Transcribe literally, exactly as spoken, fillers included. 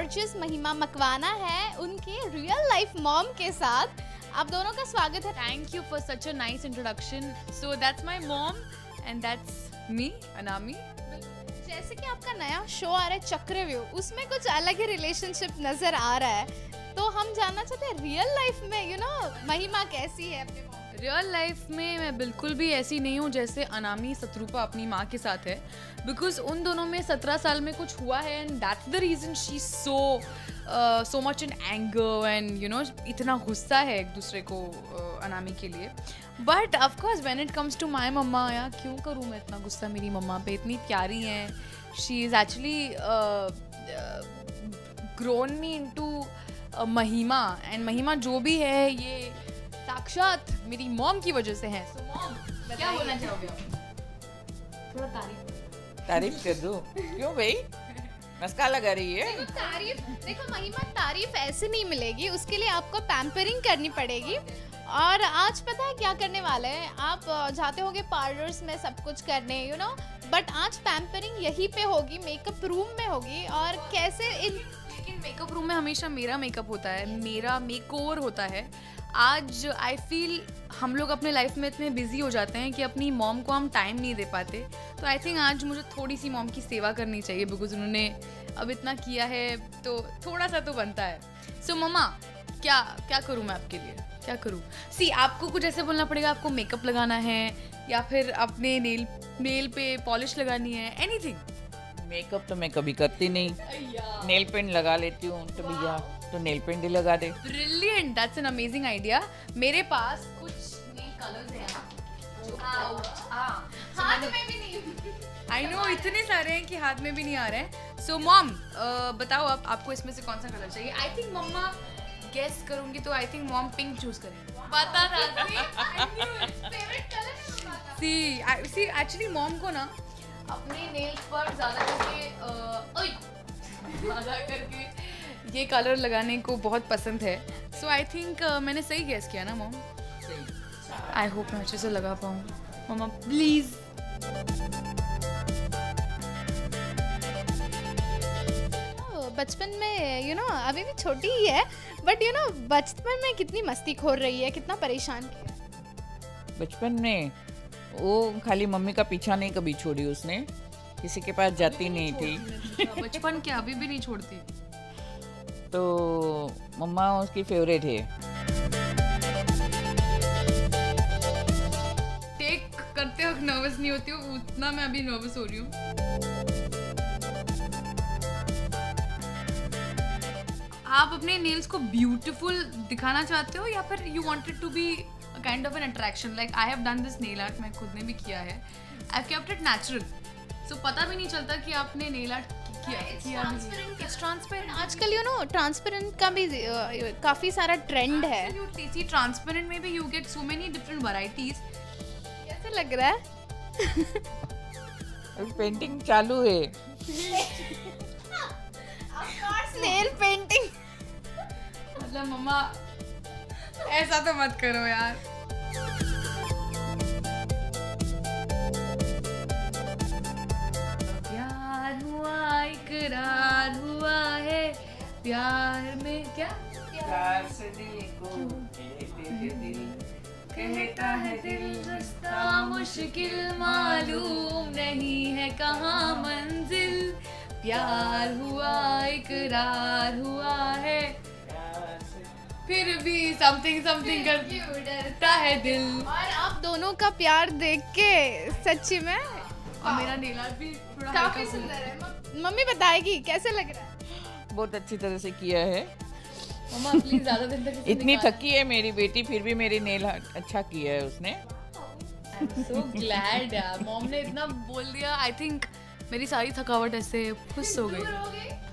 Gorgeous महिमा मकवाना है उनके रियल लाइफ मॉम के साथ। आप दोनों का स्वागत है। Thank you for such a nice introduction. So that's my mom and that's me, Anami. जैसे कि आपका नया शो आ रहा है चक्रव्यूह, उसमें कुछ अलग ही रिलेशनशिप नजर आ रहा है, तो हम जानना चाहते हैं रियल लाइफ में यू नो महिमा कैसी है अपने मॉम। रियल लाइफ में मैं बिल्कुल भी ऐसी नहीं हूँ जैसे अनामी शत्रुपा अपनी माँ के साथ है, बिकॉज उन दोनों में सत्रह साल में कुछ हुआ है and that's the reason she so so much in anger and you know इतना गुस्सा है एक दूसरे को uh, अनामी के लिए। But of course when it comes to my mamma, यार क्यों करूँ मैं इतना गुस्सा, मेरी मम्मा पे इतनी प्यारी हैं। She is actually grown me into Mahima and Mahima जो भी है ये साक्षात मेरी मॉम की वजह से है। सो मॉम क्या बोलना चाहोगे आप? थोड़ा तारीफ तारीफ कर दो। क्यों भाई, मस्का लगा रही है। देखो तारीफ, देखो महिमा तारीफ ऐसे नहीं मिलेगी, उसके लिए आपको पैम्परिंग करनी पड़ेगी। और आज पता है क्या करने वाले हैं आप? जाते होगे पार्लर्स में सब कुछ करने यू नो, बट आज पैम्परिंग यहीं पे होगी, मेकअप रूम में होगी। और कैसे इन लेकिन मेकअप रूम में हमेशा मेरा मेकअप होता है, मेरा मेकओवर होता है। आज आई फील हम लोग अपने लाइफ में इतने बिजी हो जाते हैं कि अपनी मॉम को हम टाइम नहीं दे पाते, तो आई थिंक आज मुझे थोड़ी सी मॉम की सेवा करनी चाहिए, बिकॉज उन्होंने अब इतना किया है तो थोड़ा सा तो बनता है। सो so, मम्मा क्या क्या करूँ मैं आपके लिए, क्या करूँ? सी आपको कुछ ऐसे बोलना पड़ेगा, आपको मेकअप लगाना है या फिर अपने नेल नेल पे पॉलिश लगानी है, एनीथिंग। मेकअप तो मैं कभी करती नहीं, नेल पेंट लगा लेती हूँ, तो भैया तो नेल पेंट ही लगा दे। Brilliant, that's an amazing idea. मेरे पास कुछ नेल कलर्स हैं जो हाँ हाथ में भी नहीं, आई नो इतने सारे हैं कि हाथ में भी नहीं आ रहे हैं। सो मॉम बताओ आप, आपको इसमें से कौन सा कलर चाहिए? आई थिंक मम्मा गेस करूंगी तो I think mom pink choose करेंगे। पता था favourite colour see see actually mom को ना अपने नेल्स पर ज्यादा करके ओए ज्यादा करके ये कलर लगाने को बहुत पसंद है। सो आई थिंक मैंने सही गेस किया ना मॉम? आई होप मैं अच्छे से लगा पाऊँ। Mamma please. बचपन में यू नो अभी भी छोटी ही है, बट यू नो बचपन में कितनी मस्ती खोर रही है, कितना परेशान किया बचपन में। वो खाली मम्मी का पीछा नहीं कभी छोड़ी उसने, किसी के पास जाती नहीं थी। बचपन क्या अभी भी नहीं छोड़ती? तो मम्मा उसकी फेवरेट है। टेक करते वक्त नर्वस नहीं होती हूँ उतना मैं अभी नर्वस हो रही हूँ। आप अपने नेल्स को ब्यूटीफुल दिखाना चाहते हो या फिर you wanted to be kind of an attraction? Like I have done this nail art, मैं खुद ने भी किया है, I have kept it natural, so पता भी नहीं चलता कि आपने नेल आर्ट किया किया भी। It's transparent. आजकल यू नो ट्रांसपेरेंट का भी uh, काफी सारा ट्रेंड है। सी ट्रांसपेरेंट में भी you get so many different varieties. कैसे लग रहा है? पेंटिंग चालू है। नेल पेंटिंग मतलब मम्मा ऐसा तो मत करो यार। प्यार हुआ इकरार हुआ है, प्यार में क्या प्यार से दिल को कहते हैं दिल, कहता है दिल रास्ता मुश्किल मालूम नहीं है कहाँ मंजिल, प्यार हुआ इकरार हुआ है फिर भी समथिंग समथिंग करके डरता है दिल। और आप दोनों का प्यार देख के सच्ची में और मेरा नेल आर्ट भी थोड़ा काफी सुंदर है। मम्मी बताएगी कैसे लग रहा है? बहुत अच्छी तरह से किया है। मम्मा प्लीज ज्यादा दिन तक इतनी थकी है मेरी बेटी, फिर भी मेरी नेल आर्ट अच्छा किया है उसने। आई एम सो ग्लैड यार, मॉम ने इतना बोल दिया। आई थिंक मेरी सारी थकावट ऐसे खुश हो गई।